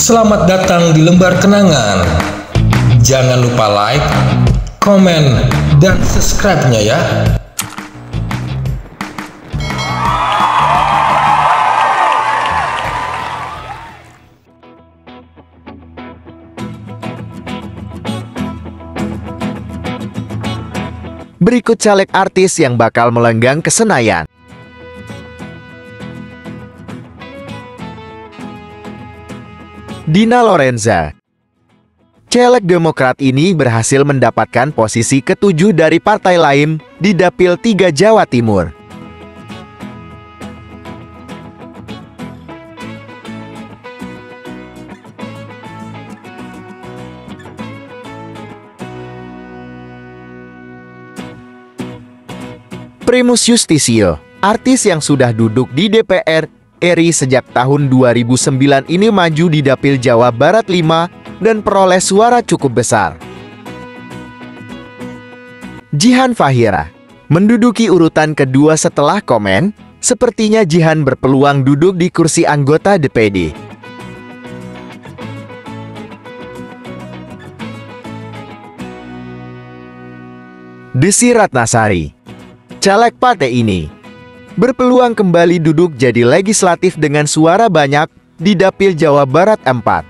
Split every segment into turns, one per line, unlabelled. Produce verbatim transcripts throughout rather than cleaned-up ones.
Selamat datang di lembar kenangan. Jangan lupa like, komen, dan subscribe-nya ya.
Berikut caleg artis yang bakal melenggang ke Senayan. Dina Lorenza. Caleg Demokrat ini berhasil mendapatkan posisi ketujuh dari partai lain di Dapil tiga Jawa Timur. Primus Yustisio, artis yang sudah duduk di D P R R I sejak tahun dua ribu sembilan ini maju di Dapil Jawa Barat lima dan peroleh suara cukup besar. Jihan Fahira menduduki urutan kedua setelah Komen. Sepertinya Jihan berpeluang duduk di kursi anggota D P D. Desi Ratnasari, caleg partai ini berpeluang kembali duduk jadi legislatif dengan suara banyak di Dapil Jawa Barat empat.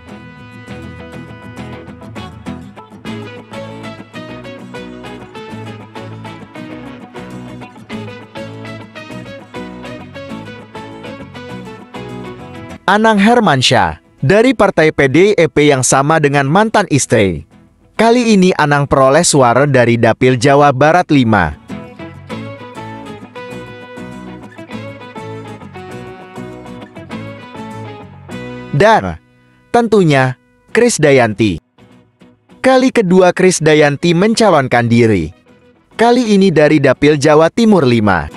Anang Hermansyah dari Partai P D I P yang sama dengan mantan istri. Kali ini Anang peroleh suara dari Dapil Jawa Barat lima. Dan tentunya Krisdayanti. Kali kedua Krisdayanti mencalonkan diri. Kali ini dari Dapil Jawa Timur lima.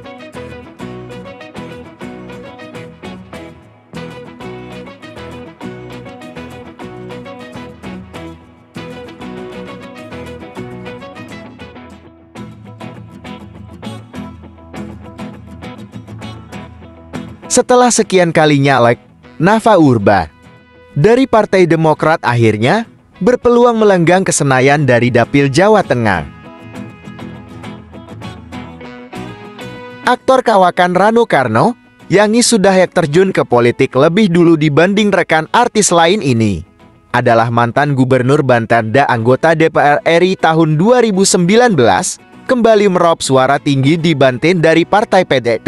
Setelah sekian kalinya like, Nafa Urba dari Partai Demokrat akhirnya berpeluang melenggang ke Senayan dari Dapil Jawa Tengah. Aktor kawakan Rano Karno yang sudah terjun ke politik lebih dulu dibanding rekan artis lain ini adalah mantan Gubernur Banten dan anggota D P R R I tahun dua ribu sembilan belas, kembali meraup suara tinggi di Banten dari Partai P D I P.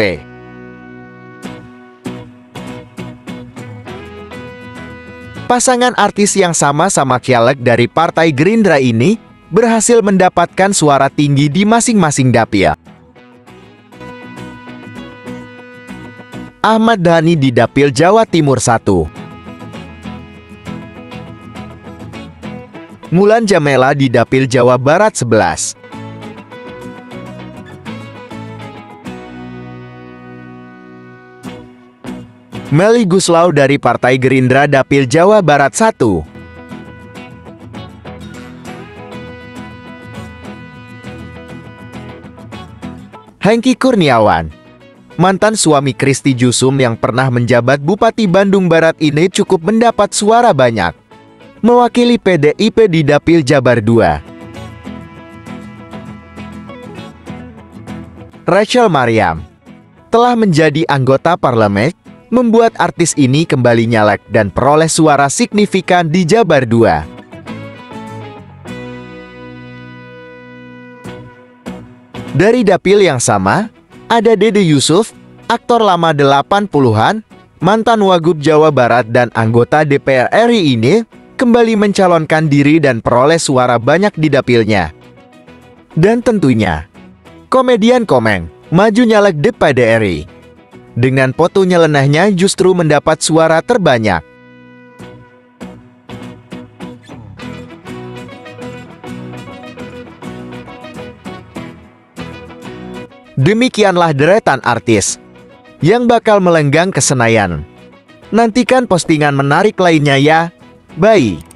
Pasangan artis yang sama-sama caleg dari Partai Gerindra ini berhasil mendapatkan suara tinggi di masing-masing dapil. Ahmad Dhani di Dapil Jawa Timur satu. Mulan Jamela di Dapil Jawa Barat sebelas. Melly Guslau dari Partai Gerindra Dapil Jawa Barat satu. Hengki Kurniawan, mantan suami Kristi Jusum yang pernah menjabat Bupati Bandung Barat ini cukup mendapat suara banyak, mewakili P D I P di Dapil Jabar dua. Rachel Mariam telah menjadi anggota parlemen, membuat artis ini kembali nyalek dan peroleh suara signifikan di Jabar dua. Dari dapil yang sama, ada Dede Yusuf, aktor lama delapan puluhan, mantan Wagub Jawa Barat dan anggota D P R R I ini kembali mencalonkan diri dan peroleh suara banyak di dapilnya. Dan tentunya, komedian Komeng maju nyalek D P D R I. Dengan foto nyelenehnya justru mendapat suara terbanyak. Demikianlah deretan artis yang bakal melenggang ke Senayan. Nantikan postingan menarik lainnya ya. Bye.